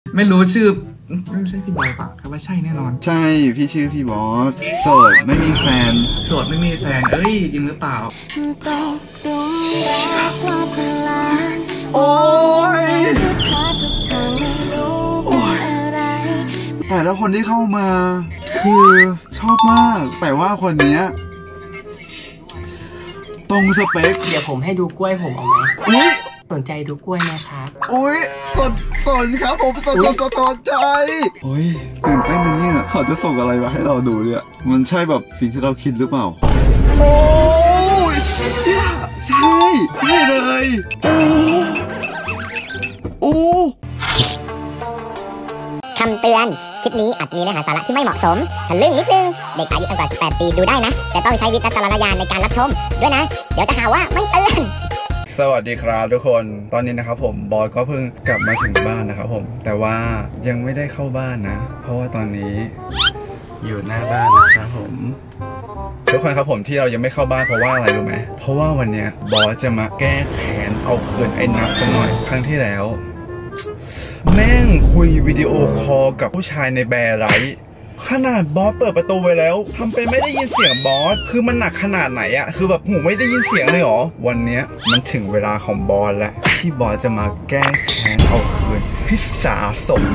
ไม่รู้ชื่อไม่ใช่พี่บอสปะครับว่าใช่แน่นอนใช่พี่ชื่อพี่บอสโสดไม่มีแฟนโสดไม่มีแฟนเอ้ยจริงหรือเปล่าโอ้ยแต่แล้วคนที่เข้ามาคือชอบมากแต่ว่าคนนี้ตรงสเปคเดี๋ยวผมให้ดูกล้วยผมเอาไหมอุ๊ยสนใจดูกล้วยไหมครับอุ๊ยสนครับผมสนใจโอ้ยตื่นเต้นนะเนี่ยเขาจะส่งอะไรมาให้เราดูเนี่ยมันใช่แบบสิ่งที่เราคิดหรือเปล่าโอ้ยใช่เลยโอ้คำเตือนคลิปนี้อาจมีเนื้อหาสาระที่ไม่เหมาะสมทะลึ่งนิดนึงเด็กอายุต่ำกว่า18 ปีดูได้นะแต่ต้องใช้วิจารณญาณในการรับชมด้วยนะเดี๋ยวจะหาว่าไม่เตือนสวัสดีครับทุกคนตอนนี้นะครับผมบอสก็เพิ่งกลับมาถึงบ้านนะครับผมแต่ว่ายังไม่ได้เข้าบ้านนะเพราะว่าตอนนี้อยู่หน้าบ้านนะครับผมทุกคนครับผมที่เรายังไม่เข้าบ้านเพราะว่าอะไรรู้ไหมเพราะว่าวันนี้บอสจะมาแก้แค้นเอาคืนไอ้นัทสักหน่อยครั้งที่แล้วแม่งคุยวิดีโอคอลกับผู้ชายในแบร์ไรท์ขนาดบอสเปิดประตูไปแล้วทำเป็นไม่ได้ยินเสียงบอสคือมันหนักขนาดไหนอะคือแบบหูไม่ได้ยินเสียงเลยหรอวันนี้มันถึงเวลาของบอสแล้วที่บอสจะมาแก้แค้นเอาคืนให้สาสม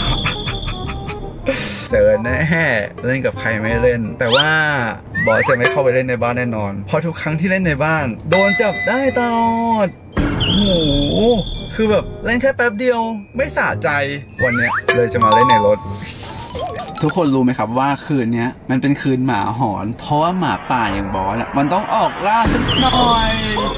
เจอแน่เล่นกับใครไม่เล่นแต่ว่าบอสจะไม่เข้าไปเล่นในบ้านแน่นอนเพราะทุกครั้งที่เล่นในบ้านโดนจับได้ตลอดโอ้โหคือแบบเล่นแค่แป๊บเดียวไม่สะใจวันนี้เลยจะมาเล่นในรถทุกคนรู้ไหมครับว่าคืนนี้มันเป็นคืนหมาหอนเพราะว่าหมาป่าอย่างบอสมันต้องออกล่าสักหน่อย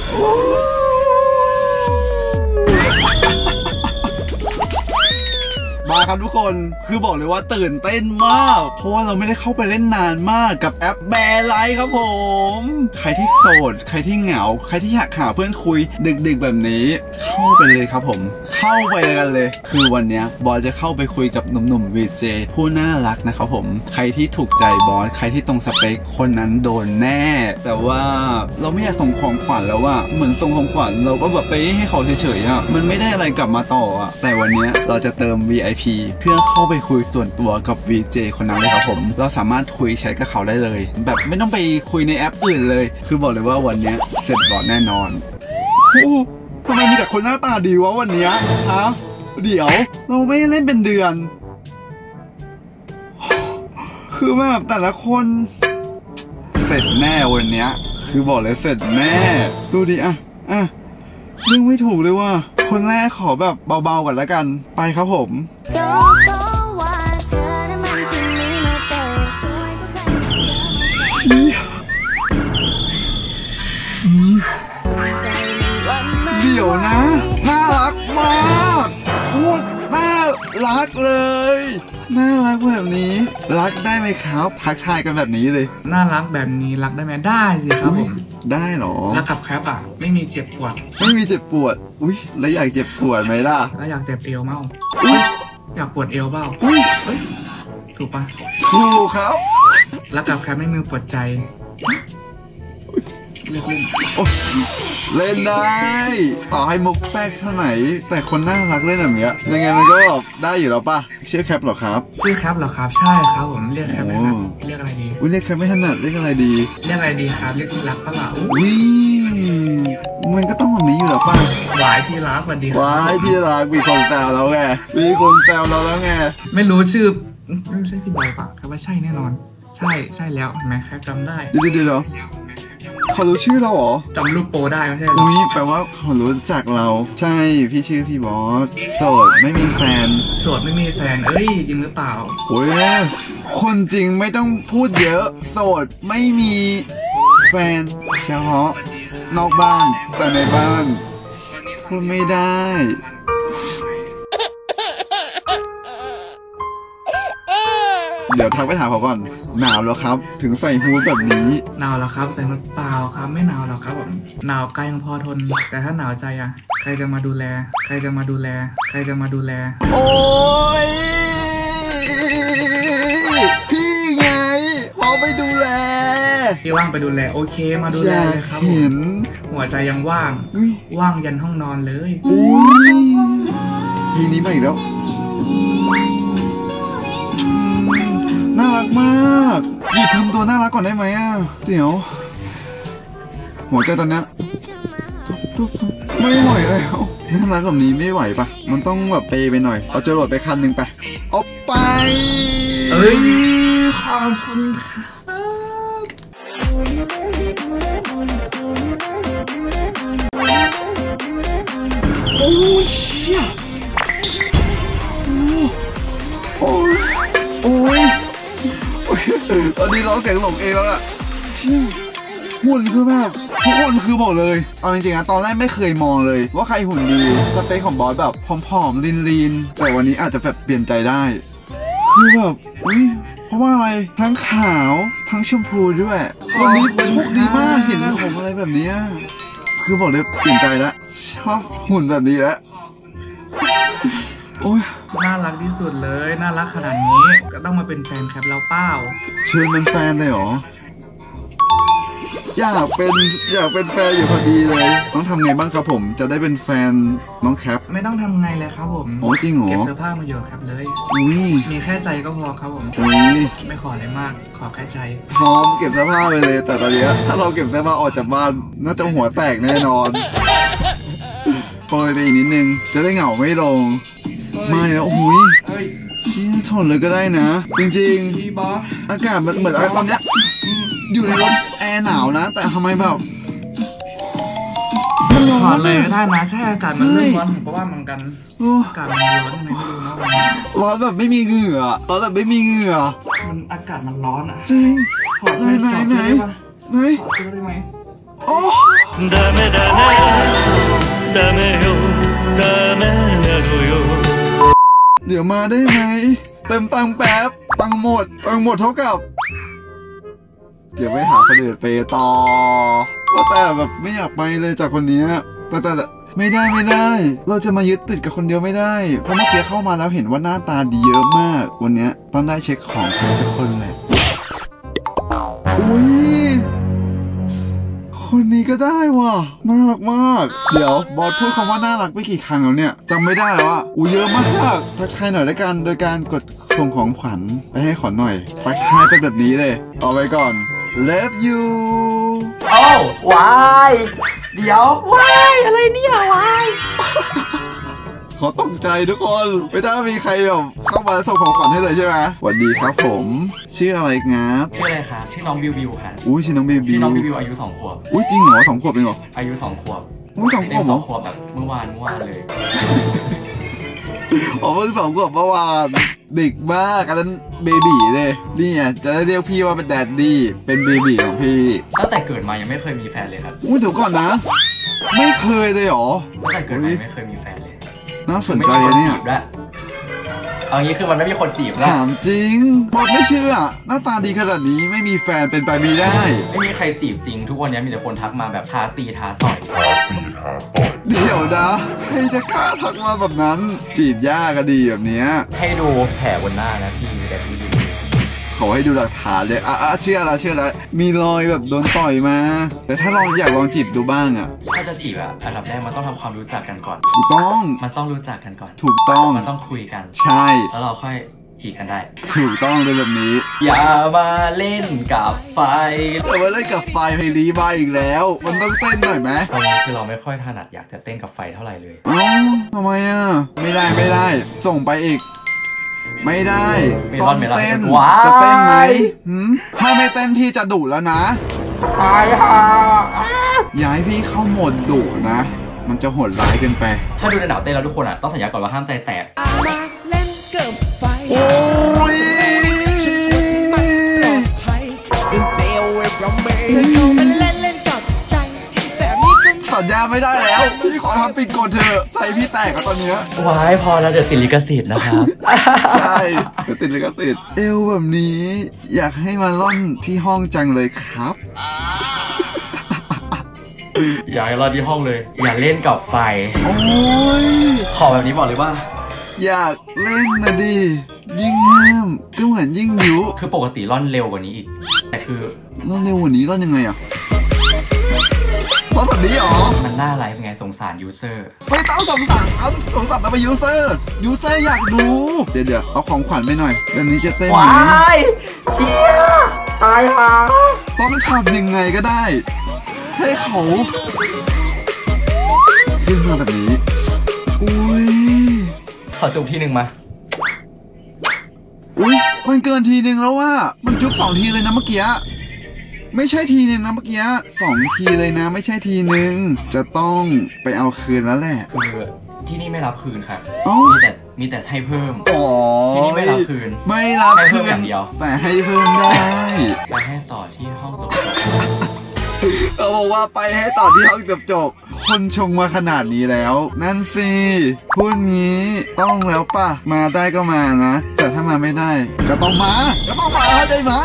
มาครับทุกคนคือบอกเลยว่าตื่นเต้นมากเพราะว่าเราไม่ได้เข้าไปเล่นนานมากกับแอปแบร์ไลท์ครับผมใครที่โสดใครที่เหงาใครที่อยากหาเพื่อนคุยดึกๆแบบนี้เข้าไปเลยครับผมเข้าไปกันเลยคือวันนี้บอสจะเข้าไปคุยกับหนุ่มๆ VJ ผู้น่ารักนะครับผมใครที่ถูกใจบอสใครที่ตรงสเปคคนนั้นโดนแน่แต่ว่าเราไม่อยากส่งของขวัญแล้วว่าเหมือนส่งของขวัญเราก็แบบไปให้เขาเฉยๆมันไม่ได้อะไรกลับมาต่อแต่วันนี้เราจะเติม VIPเพื่อเข้าไปคุยส่วนตัวกับ VJ คนนั้นเลยครับผมเราสามารถคุยแชทกับเขาได้เลยแบบไม่ต้องไปคุยในแอปอื่นเลยคือบอกเลยว่าวันนี้เสร็จก่อนแน่นอนทำไมมีแต่คนหน้าตาดีวะวันนี้ฮะเดี๋ยวเราไม่เล่นเป็นเดือนคือแบบแต่ละคนเสร็จแน่วันนี้คือบอกเลยเสร็จแน่ดูดิอ่ะเรื่องไม่ถูกเลยว่ะคนแรกขอแบบเบาๆก่อนแล้วกันไปครับผมเดี๋ยวนะน่ารักมากพูดน่ารักเลยน่ารักแบบนี้รักได้ไหมครับทักทายกันแบบนี้เลยน่ารักแบบนี้รักได้ไหมได้สิครับผมได้หรอรักกับแคปไม่มีเจ็บปวดไม่มีเจ็บปวดอุ้ยแล้วอยากเจ็บปวดไหมล่ะแล้วอยากเจ็บเอวเมาอยากปวดเอวเปล่าถูกปะถูกครับรักกับแคปไม่มีปวดใจเล่นเล่นได้ต่อให้มุกแป๊กเท่าไหร่แต่คนน่ารักเล่นแบบนี้ยังไงมันก็ได้อยู่แล้วป่ะชื่อแคปหรอครับชื่อแคปหรอครับใช่ครับผมเรียกแคปไหมครับเรียกอะไรดีเรียกแคปไม่ถนัดเรียกอะไรดีเรียกอะไรดีครับเรียกที่รักปะล่ะมันก็ต้องแบบนี้อยู่แล้วป่ะหวายที่รักสวัสดีหวายที่รักมีคนแซวเราไงมีคนแซวเราแล้วไงไม่รู้ชื่อไม่ใช่พี่บอสปะครับว่าใช่แน่นอนใช่แล้วเห็นไหมแคปจำได้เดี๋ยวเขารู้ชื่อเราเหรอจำรูปโปได้ไม่ใช่หรอแปลว่าเขารู้จักเราใช่พี่ชื่อพี่บอสโสดไม่มีแฟนโสดไม่มีแฟนเอ้ยจริงหรือเปล่าโอ้ยคนจริงไม่ต้องพูดเยอะโสดไม่มีแฟนเฉพาะนอกบ้านแต่ในบ้านพูดไม่ได้เดี๋ยวทักไปถามเขาก่อนหนาวแล้วครับถึงใส่ฮู้ดแบบนี้หนาวแล้วครับใส่ฮู้ดเปล่าครับไม่หนาวหรอกครับผมหนาวกายยังพอทนแต่ถ้าหนาวใจใครจะมาดูแลโอ้ยพี่ไงพอไปดูแลพี่ว่างไปดูแลโอเคมาดูแลเลยครับเห็นหัวใจยังว่างยันห้องนอนเลยทีนี้มาอีกแล้วน่ารักมากหยุดทำตัวน่ารักก่อนได้ไหมอ่ะเดี๋ยวหัวใจตอนเนี้ยทุบไม่ไหวแล้วน่ารักแบบนี้ไม่ไหวปะมันต้องแบบเปย์ไปหน่อยเอาจรวดไปคันหนึ่งไปเอาไปเอ้ยขอบคุณครับโอ้ยเชี่ยโอ้ยตอนนี้ร้องเสียงหลงเองแล้วล่ะเชี่ยหุ่นคือแบบทุกคนคือบอกเลยเอาจริงๆนะตอนแรกไม่เคยมองเลยว่าใครหุ่นดีสเปคของบอสแบบผอมๆลีนๆแต่วันนี้อาจจะแบบเปลี่ยนใจได้คือแบบอุ้ยเพราะว่าอะไรทั้งขาวทั้งชมพูด้วยวันนี้โชคดีมากเห็นของอะไรแบบนี้คือบอกเลยเปลี่ยนใจแล้วชอบหุ่นแบบนี้แล้วโอ้ยน่ารักที่สุดเลยน่ารักขนาดนี้ก็ต้องมาเป็นแฟนแคปเราเปล่าเชิญเป็นแฟนเลยเหรออยากเป็นแฟนอยู่พอดีเลยต้องทำไงบ้างครับผมจะได้เป็นแฟนน้องแคปไม่ต้องทำไงเลยครับผมโอ้จริงเหรอเก็บเสื้อผ้ามาโยนครับเลยมีแค่ใจก็พอครับผมไม่ขออะไรมากขอแค่ใจพร้อมเก็บเสื้อผ้าไปเลยแต่ตอนนี้ถ้าเราเก็บเสื้อผ้าออกจากบ้านน่าจะหัวแตกแน่นอนโปรยไปอีกนิดนึงจะได้เหงาไม่ลงไม่แล้วโอ้ยชี้ชนเลยก็ได้นะจริงๆอากาศเหมือนตอนเนี้ยอยู่ในรถแอร์หนาวนะแต่ทำไมแบบมันร้อนเลยได้นะใช่อากาศมันเริ่มร้อนผมก็ว่าเหมือนกันอากาศมันร้อนยังไงไม่รู้นะร้อนแบบไม่มีเหงื่อร้อนแบบไม่มีเหงื่อมันอากาศมันร้อนอ่ะจริงขอเสื้อได้ปะไหนขอเสื้อได้ไหมโอ้เดี๋ยวมาได้ไหมเติมตังแป๊บตังหมดเท่ากับเดี๋ยวไปหาคนอื่นไปต่อแต่แบบไม่อยากไปเลยจากคนนี้แต่ไม่ได้เราจะมายึดติดกับคนเดียวไม่ได้เพราะเมื่อกี้เข้ามาแล้วเห็นว่าหน้าตาดีเยอะมากวันนี้ต้องได้เช็คของใครสักคนแหละอุ้ยคนนี้ก็ได้ว่ะน่ารักมากเดี๋ยวบอสพูดคำว่าน่ารักไปกี่ครั้งแล้วเนี่ยจำไม่ได้แล้วอ่ะเยอะมากทักทายหน่อยด้วยกันโดยการกดส่งของขวัญไปให้ขอหน่อยทักทายเป็นแบบนี้เลยเอาไว้ก่อน Love you โอ้วายเดี๋ยววายอะไรเนี่ยวายขอตกใจทุกคนไม่ได้มีใครแบบเข้ามาส่งของขวัญให้เลยใช่ไหมสวัสดีครับผมชื่ออะไรงับชื่ออะไรคะชื่อน้องบิวค่ะอุ้ยชื่อน้องบิวอายุ2 ขวบอุ้ยจริงเหรอ2 ขวบเองเหรออายุ2 ขวบอุ้ย2 ขวบเหรอ 2 ขวบแบบเมื่อวานเลยอ๋อเพิ่ง2 ขวบเมื่อวานเด็กมากอันนั้นเบบีเลยนี่ไงจะได้เรียกพี่ว่าเป็นแดดดี้เป็นเบบีของพี่ตั้งแต่เกิดมายังไม่เคยมีแฟนเลยครับอุ้ยเดี๋ยวก่อนนะไม่เคยเลยหรอตั้งแต่เกิดมาไม่เคยมีแฟนเลยน่าสนใจเนี่ยเอางี้คือมันไม่มีคนจีบแล้วถามจริงบอกไม่เชื่อหน้าตาดีขนาดนี้ไม่มีแฟนเป็นไปไม่ได้ไม่มีใครจีบจริงทุกวันนี้มีแต่คนทักมาแบบท้าตีท้าต่อยเดี๋ยวนะใครจะกล้าทักมาแบบนั้นจีบยากก็ดีแบบนี้ให้ดูแผลบนหน้านะพี่แต่พี่เขาให้ดูหลักฐานเลยเชื่อแล้วมีรอยแบบโดนต่อยมาแต่ถ้าเราอยากลองจีบดูบ้างถ้าจะจีบอันดับแรกมันต้องทำความรู้จักกันก่อนถูกต้องมันต้องรู้จักกันก่อนถูกต้องมันต้องคุยกันใช่แล้วเราค่อยจีบกันได้ถูกต้องเลยแบบนี้อย่ามาเล่นกับไฟแต่ว่าเล่นกับไฟเพลงนี้มาอีกแล้วมันต้องเต้นหน่อยไหมคือเราไม่ค่อยถนัดอยากจะเต้นกับไฟเท่าไหร่เลยทำไมไม่ได้ส่งไปอีกไม่ได้ต้องเต้นจะเต้นไหมถ้าไม่เต้นพี่จะดุแล้วนะอย่าให้พี่เข้าโหมดดุนะมันจะโหดร้ายเกินไปถ้าดูในหนังเต้นแล้วทุกคนต้องสัญญาก่อนว่าห้ามใจแตกโอ้ยสัญญาไม่ได้แล้วพี่ขอทำปิดกฎเถอะใจพี่แตกตอนนี้ว้ายพอแล้วเดี๋ยวติดลิขสิทธิ์นะครับใช่เดี๋ยวติดลิขสิทธิ์เอวแบบนี้อยากให้มาล่อนที่ห้องจังเลยครับอยากให้ล่อนที่ห้องเลยอย่าเล่นกับไฟโอ้ยขอแบบนี้บอกเลยว่าอยากเล่นนะดิยิ่งห้ามก็เหมือนยิ่งยุคือปกติล่อนเร็วกว่านี้อีกแต่คือล่อนเร็วกว่านี้ล่อนยังไงราะแบบนี้หรอมันน่าไลฟ์ไงสงสารยูเซอร์ไม่ต้องสงสารเอาไปยูเซอร์อยากดูเดี๋ยวเอาของขวัญไปหน่อยแบบนี้จะเต้นไหมเชียตายห่าต้องทำยังไงก็ได้ให้เขาขึ้นมาแบบนี้อุ้ยขอจุ๊บทีหนึ่งมาอุ้ยมันเกินทีหนึ่งแล้วว่ามันจุ๊บ2 ทีเลยนะเมื่อกี้ไม่ใช่ทีนึงนะเมื่อกี้2 ทีเลยนะไม่ใช่ทีนึงจะต้องไปเอาคืนแล้วแหละคือที่นี่ไม่รับคืนครับมีแต่ให้เพิ่มที่นี่ไม่รับคืนไม่รับคืนอย่างเดียวแต่ให้เพิ่มได้ไปให้ต่อที่ห้องจบเขาบอกว่าไปให้ต่อที่ห้องจบคนชงมาขนาดนี้แล้วนั่นสิพูดงี้ต้องแล้วป่ะมาได้ก็มานะแต่ถ้ามาไม่ได้ก็ต้องมาเข้าใจไหม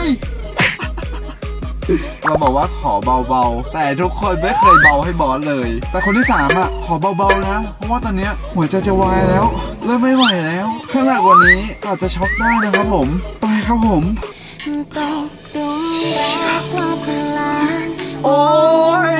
เราบอกว่าขอเบาๆแต่ทุกคนไม่เคยเบาให้บอสเลยแต่คนที่3อ่ะขอเบาๆนะเพราะว่าตอนนี้หัวใจจะวายแล้วเริ่มไม่ไหวแล้วขนาดวันนี้อาจจะช็อกได้นะครับผมไปครับผมโอ้ย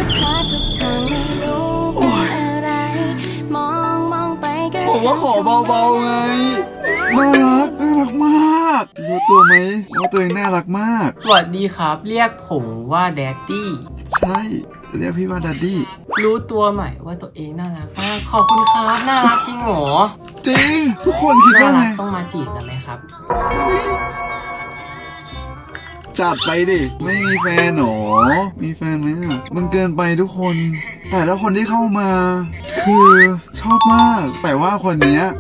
ผมว่าขอเบาๆไงน่ารักมากรู้ตัวไหมว่าตัวเองน่ารักมากสวัสดีครับเรียกผมว่าแดดดี้ใช่เรียกพี่ว่าแดดดี้รู้ตัวไหมว่าตัวเองน่ารักมากขอบคุณครับน่ารักจริงหรอจริงทุกคนคิดว่าไงต้องมาจีบกันไหมครับจัดไปดิไม่มีแฟนหรอมีแฟนไหมมันเกินไปทุกคนแต่แล้วคนที่เข้ามาคือชอบมากแต่ว่าคนเนี้ย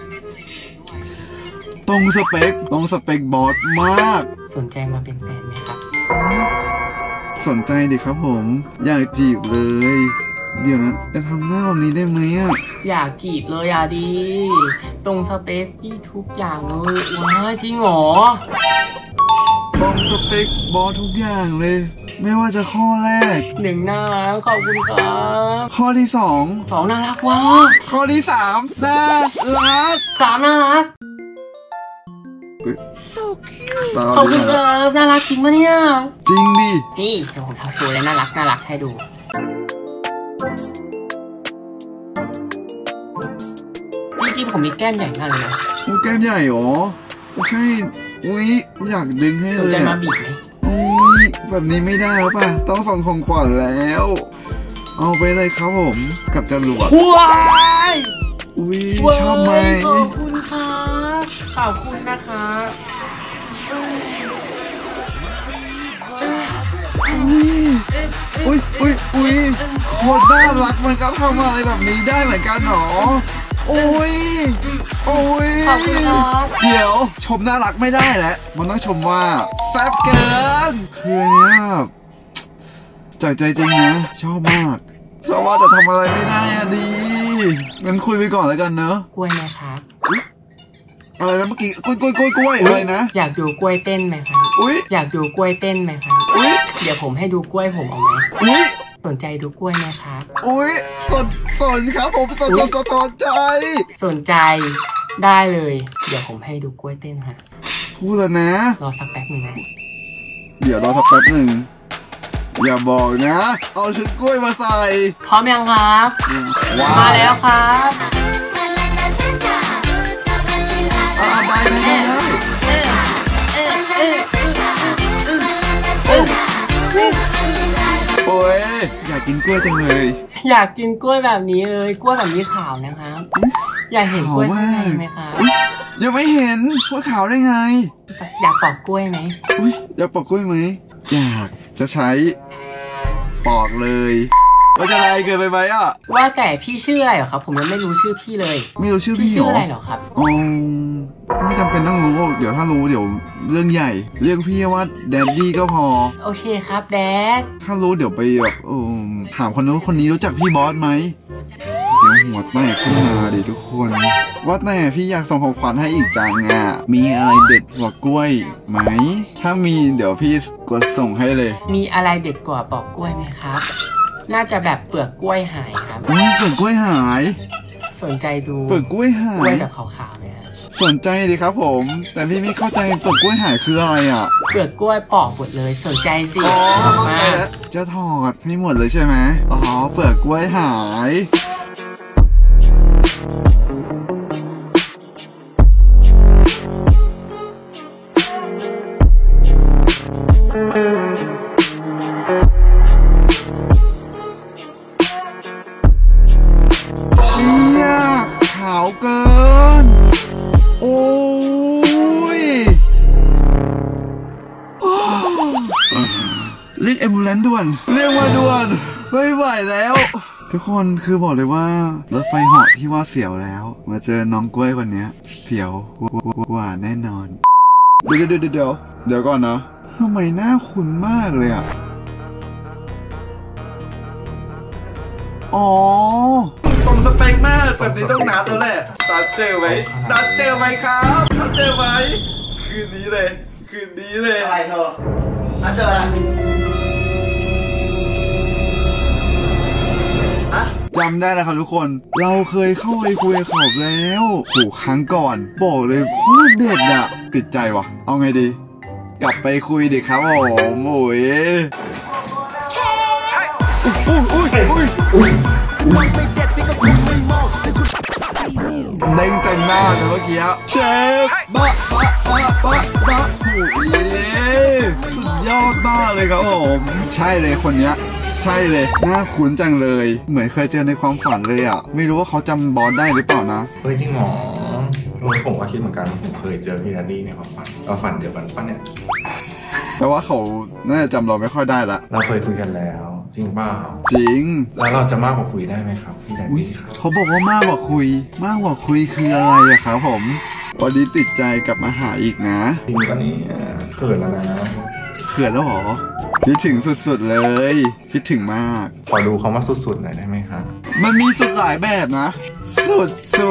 ตรงสเปคบอสมากสนใจมาเป็นแฟนไหมครับสนใจดิครับผมอยากจีบเลยเดี๋ยวนะจะทำหน้าแบบนี้ได้ไหมอยากจีบเลยอะดีตรงสเปคพี่ทุกอย่างเลยว้าจริงหรอตรงสเปคบอสทุกอย่างเลยไม่ว่าจะข้อแรก 1น่ารักขอบคุณครับข้อที่2 น่ารักว้าข้อที่3น่ารัก 3น่ารักขอบคุณครับน่ารักจริงปะเนี่ยจริงดินี่เดี๋ยวผมทำโชว์เลยน่ารักให้ดูจริงๆผมมีแก้มใหญ่มากเลยนะแก้มใหญ่หรอใช่อุ้ยอยากดึงให้เลยสนใจมาบีบไหมอุ้ยแบบนี้ไม่ได้แล้วป่ะต้องส่งของขวัญแล้วเอาไปเลยครับผมกับจรวดว้ายอุ้ยชอบไหมขอบคุณครับขอบคุณนะคะอุ้ยโคตรน่ารักมันก็ทำอะไรแบบนี้ได้เหมือนกันหรอโอ้ยขอบคุณครับเดี๋ยวชมน่ารักไม่ได้แล้วมันต้องชมว่าแซ่บเกินคือเนี้ยจากใจจริงนะชอบมากชอบว่าแต่ทำอะไรไม่ได้อะดีงั้นคุยไปก่อนแล้วกันเนอะกล้วยไหมครับอะไรนะเมื่อกี้กล้วยอะไรนะอยากดูกล้วยเต้นไหมครับอยากดูกล้วยเต้นไหมครับเดี๋ยวผมให้ดูกล้วยผมเอาไหมสนใจดูกล้วยไหมครับสนครับผมสนใจสนใจได้เลยเดี๋ยวผมให้ดูกล้วยเต้นฮะพูดแล้วนะรอสักแป๊บนึงนะเดี๋ยวรอสักแป๊บนึงอย่าบอกนะเอาชุดกล้วยมาใส่พร้อมยังครับมาแล้วครับได้โอ้ยอยากกินกล้วยจังเลยอยากกินกล้วยแบบนี้เลยกล้วยแบบนี้ขาวนะครับอยากเห็นกล้วยไหมครับยังไม่เห็นกล้วยขาวได้ไงอยากปอกกล้วยไหมอยากปอกกล้วยไหมอยากจะใช้ปอกเลยว่าจะอะไรเกินไปไหมว่าแต่พี่ชื่ออะไรเหรอครับผมยังไม่รู้ชื่อพี่เลยไม่รู้ชื่อพี่ชื่ออะไรเหรอครับไม่จำเป็นต้องรู้เดี๋ยวถ้ารู้เดี๋ยวเรื่องใหญ่เรียกพี่ว่าแดดดี้ก็พอโอเคครับแดดถ้ารู้เดี๋ยวไปแบบถามคนนู้นคนนี้รู้จักพี่บอสไหมเดี๋ยวหัวแตกขึ้นมาดิทุกคนว่าแต่พี่อยากส่งของขวัญให้อีกจังมีอะไรเด็ดกว่ากล้วยไหมถ้ามีเดี๋ยวพี่กดส่งให้เลยมีอะไรเด็ดกว่าปอกกล้วยไหมครับน่าจะแบบเปลือกกล้วยหายครับเปลือกกล้วยหายสนใจดูเปลือกกล้วยหายกล้วยแบบขาวๆเนี่ยสนใจดิครับผม แต่พี่ไม่เข้าใจเปลือกกล้วยหายคืออะไรอ่ะเปลือกกล้วยปอกหมดเลยสนใจสิอ๋อเข้าใจมาแล้วจะถอดให้หมดเลยใช่ไหมอ๋อเปลือกกล้วยหายเชี่ยขาวเกินโอ้ยเรียกแอมบูเลนซ์ด่วนเรียกมาด่วนไม่ไหวแล้ว ทุกคนคือบอกเลยว่ารถไฟเหาะที่ว่าเสียวแล้วมาเจอน้องกล้วยคนนี้เสียวกว่าแน่นอนเดี๋ยวก่อนนะทำไมหน้าคุ้นมากเลยอ่ะอ๋อตรงสเปคมากแบบนี้ต้องนัดแล้วแหละตัดเจอไหมครับตัดเจอไหมคืนนี้เลยอะไรเธอมาเจออะไรจำได้แล้วครับทุกคนเราเคยเข้าไปคุยกับเขาแล้วโหครั้งก่อนบอกเลยโคตรเด็ดอะติดใจวะเอาไงดีกลับไปคุยดิครับผมโอ้ยเด้งเต็มหน้าเลยเมื่อกี้เชฟบะโหสุดยอดมากเลยครับผมใช่เลยคนเนี้ยใช่เลยน่าคุ้นจังเลยเหมือนเคยเจอในความฝันเลยอ่ะไม่รู้ว่าเขาจำบอสได้หรือเปล่านะเฮ้ยจริงเหรอผมก็คิดเหมือนกันผมเคยเจอพี่แดดดี้ในความฝันเราฝันเดียวกันปะเนี่ยแต่ว่าเขาน่าจะจำเราไม่ค่อยได้ละเราเคยคุยกันแล้วจริงเปล่าจริงแล้วเราจะมากกว่าคุยได้ไหมครับพี่แดดดี้ครับเขาบอกว่ามากกว่าคุยคืออะไรอะครับผมวันนี้ติดใจกลับมาหาอีกนะจริงกว่านี้เขินแล้วนะเขินแล้วหรอคิดถึงสุดๆเลยคิดถึงมากขอดูคำว่าสุดๆหน่อยได้ไหมครับมันมีสุดหลายแบบนะสุด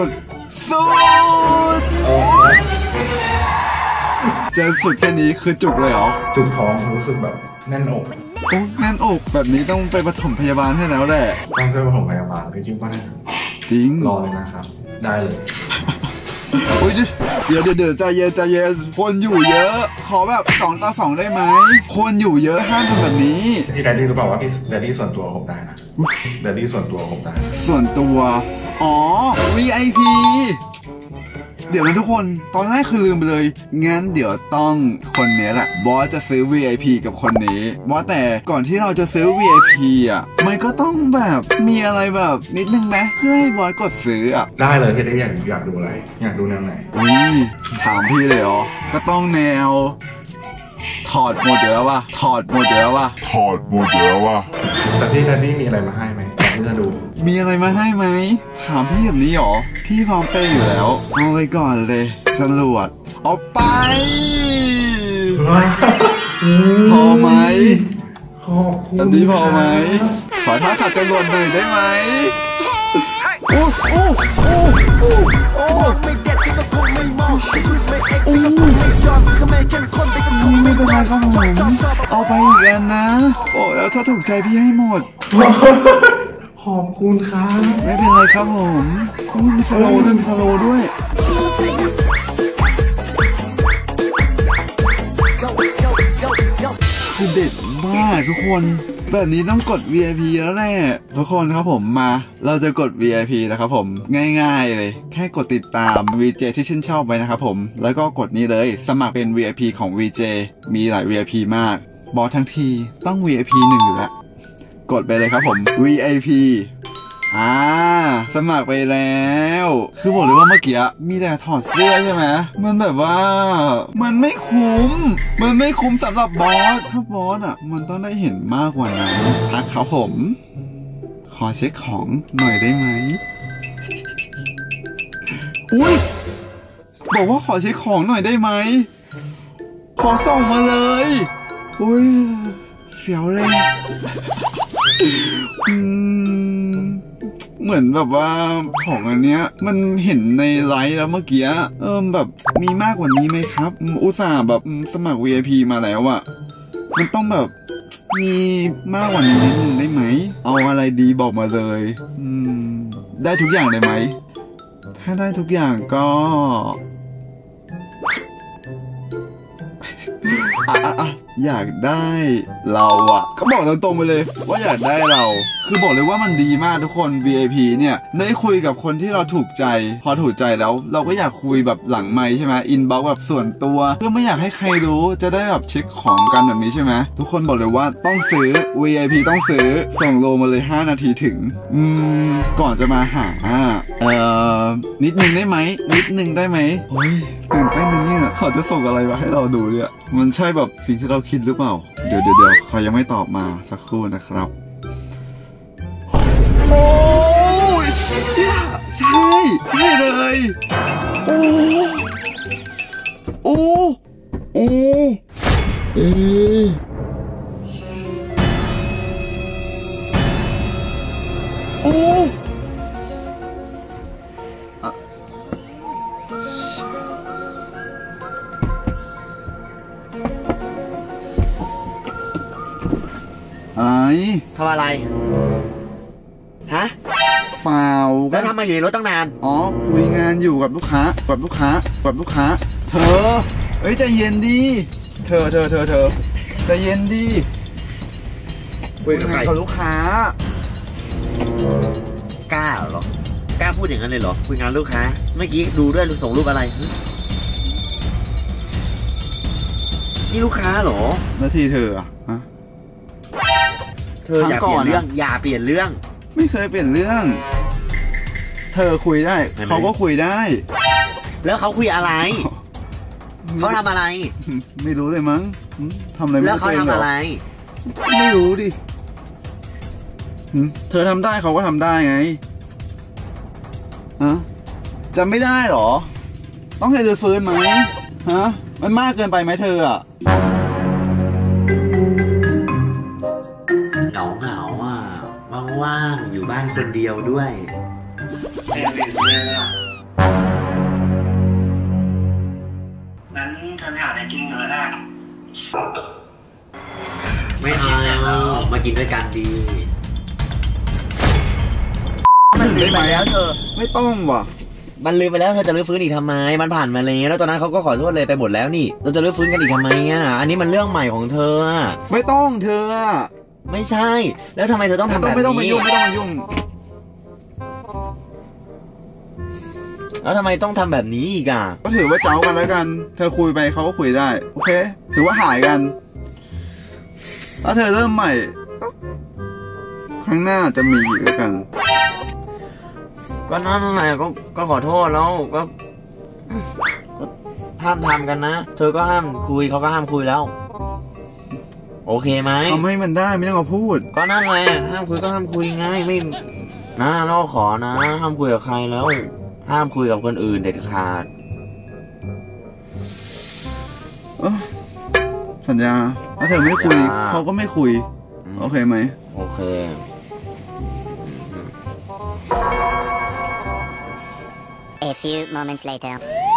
เจอสุดแค่นี้คือจุกเลยเหรอจุกท้องรู้สึกแบบแน่นอกโอ้แน่นอกแบบนี้ต้องไปปฐมพยาบาลให้แล้วแหละต้องไปปฐมพยาบาลจริงป่ะเนี่ยจริงรอเลยนะครับได้เลยโอ้ยเดี๋ยวใจเย็นคนอยู่เยอะขอแบบ2 ต่อ 2ได้ไหมคนอยู่เยอะห้ามทำแบบนี้พี่แดดดี้รู้เปล่าว่าพี่แดดดี้ส่วนตัวผมได้นะแดดดี้ส่วนตัวผมได้ส่วนตัวอ๋อ VIP เดี๋ยวนะทุกคนตอนแรกคือลืมไปเลยงั้นเดี๋ยวต้องคนนี้แหละบอสจะซื้อ VIP กับคนนี้บอสแต่ก่อนที่เราจะซื้อ VIP อ่ะมันก็ต้องแบบมีอะไรแบบนิดนึงไหมเพื่อให้บอสกดซื้ออ่ะได้เลยพี่ได้อยากดูอะไรอยากดูแนวไหนถามพี่เลยเหรอก็ต้องแนวถอดหมดเดี๋ยววะแต่พี่แดดดี้มีอะไรมาให้ไหมที่จะดูมีอะไรมาให้ไหมถามพี่แบบนี้หรอพี่พร้อมเปย์อยู่แล้วเอาไว้ก่อนเลยจรวดเอาไปพอไหมขอบคุณอันนี้พอไหมขอท่าขัดจรวดหน่อยได้ไหมไม่เป็นไรครับผมเอาไปอีกอันนะโอ้แล้วถ้าถูกใจพี่ให้หมดขอบคุณครับไม่เป็นไรครับผมมีสโลด้วยคือเด็ดมากทุกคนแบบนี้ต้องกด VIP แล้วแหละทุกคนครับผมมาเราจะกด VIP นะครับผมง่ายๆเลยแค่กดติดตาม VJ ที่ชื่นชอบไว้นะครับผมแล้วก็กดนี้เลยสมัครเป็น VIP ของ VJ มีหลาย VIP มากบอสทั้งทีต้อง VIP 1อยู่แล้วกดไปเลยครับผม VIP สมัครไปแล้วคือบอกเลยว่าเมื่อกี้มีแต่ถอดเสื้อใช่ไหมมันแบบว่ามันไม่คุ้มสำหรับบอสถ้าบอสอ่ะมันต้องได้เห็นมากกว่านั้นทักครับผมขอเช็คของหน่อยได้ไหมอุ้ยบอกว่าขอเช็คของหน่อยได้ไหมขอส่งมาเลยอุ้ยเสียวเลยเหมือนแบบว่าของอันเนี้ยมันเห็นในไลฟ์แล้วเมื่อกี้แบบมีมากกว่านี้ไหมครับอุตส่าห์แบบสมัคร VIP มาแล้วอะมันต้องแบบมีมากกว่านี้นิดนึงได้ไหมเอาอะไรดีบอกมาเลยได้ทุกอย่างเลยไหมถ้าได้ทุกอย่างก็อยากได้เราอะเขาบอกตรงๆไปเลยว่าอยากได้เราคือบอกเลยว่ามันดีมากทุกคน VIP เนี่ยได้คุยกับคนที่เราถูกใจพอถูกใจแล้วเราก็อยากคุยแบบหลังไมค์ใช่ไหมอินบ็อกซ์แบบส่วนตัวเพื่อไม่อยากให้ใครรู้จะได้แบบเช็คของกันแบบนี้ใช่ไหมทุกคนบอกเลยว่าต้องซื้อ VIP ต้องซื้อส่งโลมาเลย5 นาทีถึงก่อนจะมาหานิดนึงได้ไหมนิดนึงได้ไหมโอ้ยตื่นเต้นนะเนี่ยเขาจะส่งอะไรมาให้เราดูเนี่ยมันใช่แบบสิ่งที่เราคิดหรือเปล่าเดี๋ยวเขายังไม่ตอบมาสักครู่นะครับโอ้ยใช่เลยโอ้ทำอะไรฮะเปล่าแล้วทำไมอยู่ในรถตั้งนานอ๋อคุยงานอยู่กับลูกค้าเธอเอ้ยใจเย็นดิเธอใจเย็นดิคุยงานกับลูกค้ากล้าเหรอกล้าพูดอย่างนั้นเลยเหรอคุยงานลูกค้าเมื่อกี้ดูด้วยส่งรูปอะไรนี่ลูกค้าเหรอแล้วทีเธออะเธออย่าเปลี่ยนเรื่องอย่าเปลี่ยนเรื่องไม่เคยเปลี่ยนเรื่องเธอคุยได้เขาก็คุยได้แล้วเขาคุยอะไรเขาทำอะไรไม่รู้เลยมั้งทำอะไรแล้วเขาทำอะไรไม่รู้ดิเธอทำได้เขาก็ทำได้ไงฮะจำไม่ได้หรอต้องให้เธอฟื้นไหมฮะมันมากเกินไปไหมเธออะเหงาอ่ะว่างๆอยู่บ้านคนเดียวด้วยงั้นเธอไปหาอะไรกินเถอะนะไม่เอามากินด้วยกันดีมันลืมไปแล้วเธอไม่ต้องว่ะมันลืมไปแล้วเธอจะรื้อฟื้นอีกทำไมมันผ่านมาแล้วตอนนั้นเขาก็ขอโทษเลยไปหมดแล้วนี่เราจะรื้อฟื้นกันอีกทำไมอ่ะอันนี้มันเรื่องใหม่ของเธอไม่ต้องเธอไม่ใช่แล้วทำไมเธอต้องทำแบบนี้ไม่ต้องมายุ่งแล้วทำไมต้องทำแบบนี้อีกอ่ะก็ถือว่าเจ้ากันแล้วกันเธอคุยไปเขาก็คุยได้โอเคถือว่าหายกันแล้วเธอเริ่มใหม่ครั้งหน้าจะมีอีกแล้วกันก็นั่นแหละก็ขอโทษแล้วก็ห้ามทำกันนะเธอก็ห้ามคุยเขาก็ห้ามคุยแล้วโอเคไหมทำให้มันได้ไม่ต้องมาพูดก็นั่นแหละห้ามคุยก็ห้ามคุยง่ายไม่นะเราขอนะห้ามคุยกับใครแล้วห้ามคุยกับคนอื่นเด็ดขาดสัญญาถ้าเธอไม่คุยเขาก็ไม่คุยโอเคไหมโอเค A few moments later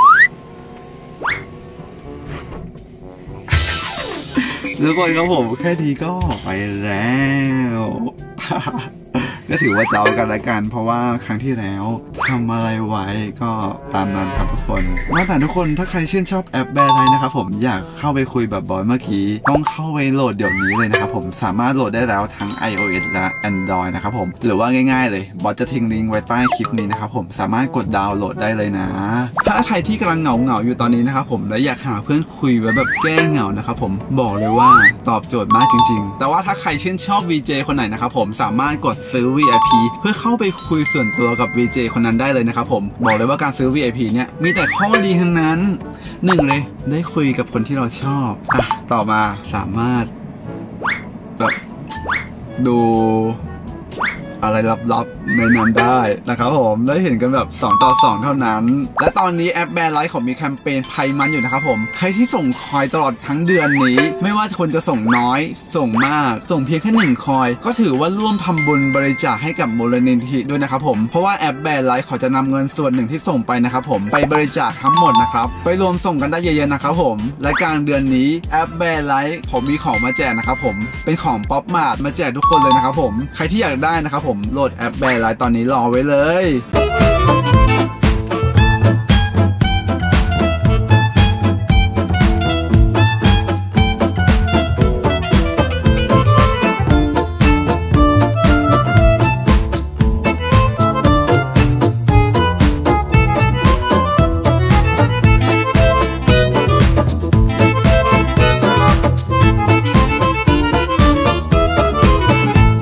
ทุกคนครับผมแค่ดีก็ไปแล้วก็ถือว่าเจ้ากันละกันเพราะว่าครั้งที่แล้วทำอะไรไว้ก็ตามนั้นครับทุกคนว่าแต่ทุกคนถ้าใครชื่นชอบแอปแบร์ไลน์นะครับผมอยากเข้าไปคุยแบบบอยเมื่อกี้ต้องเข้าไปโหลดเดี๋ยวนี้เลยนะครับผมสามารถโหลดได้แล้วทั้ง iOS และ Android นะครับผมหรือว่าง่ายๆเลยบอสจะทิ้งลิงก์ไว้ใต้คลิปนี้นะครับผมสามารถกดดาวน์โหลดได้เลยนะถ้าใครที่กำลังเหงาอยู่ตอนนี้นะครับผมและอยากหาเพื่อนคุยไว้แบบแก้เหงานะครับผมบอกเลยว่าตอบโจทย์มากจริงๆแต่ว่าถ้าใครชื่นชอบ VJ คนไหนนะครับผมสามารถกดซื้อ VIP เพื่อเข้าไปคุยส่วนตัวกับ VJ คนนั้นได้เลยนะครับผมบอกเลยว่าการซื้อ VIP เนี่ยมีแต่ข้อดีทั้งนั้น1เลยได้คุยกับคนที่เราชอบต่อมาสามารถแบบดูอะไรลับๆในนั้นได้นะครับผมได้เห็นกันแบบ2 ต่อ 2เท่านั้นและตอนนี้แอปแบร์ไลท์ของมีแคมเปญไพมันอยู่นะครับผมใครที่ส่งคอยตลอดทั้งเดือนนี้ไม่ว่าคนจะส่งน้อยส่งมากส่งเพียงแค่1 คอยก็ถือว่าร่วมทำบุญบริจาคให้กับมูลนิธิด้วยนะครับผมเพราะว่าแอปแบร์ไลท์เขาจะนำเงินส่วนหนึ่งที่ส่งไปนะครับผมไปบริจาคทั้งหมดนะครับไปรวมส่งกันได้เยอะๆนะครับผมและกลางเดือนนี้แอปแบร์ไลท์ผมมีของมาแจกนะครับผมเป็นของป๊อปมาร์ทมาแจกทุกคนเลยนะครับผมใครที่อยากได้นะครับผมโหลดแอปแบร์ไลท์ตอนนี้รอไว้เลย